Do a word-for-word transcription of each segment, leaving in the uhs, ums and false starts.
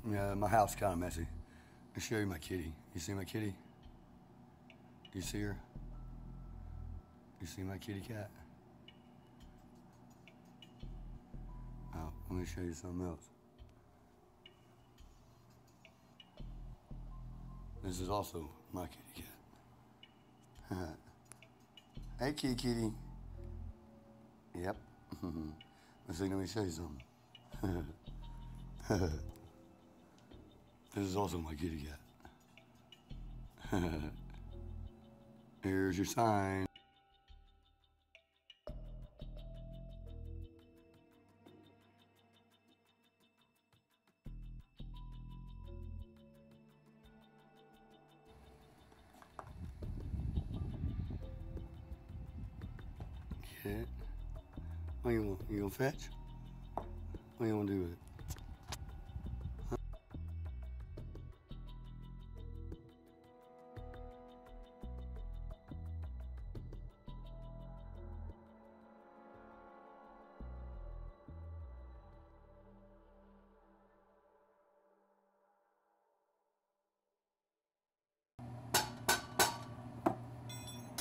Yeah, my house is kind of messy. I'll show you my kitty. You see my kitty? You see her? You see my kitty cat? Oh, let me show you something else. This is also my kitty cat. Hey, kitty kitty. Yep. Let's see, let me show you something. This is also my kitty cat. Here's your sign. Get it? What you want? You gonna fetch? What you wanna do with it?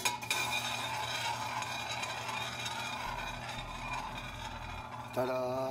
Ta-da!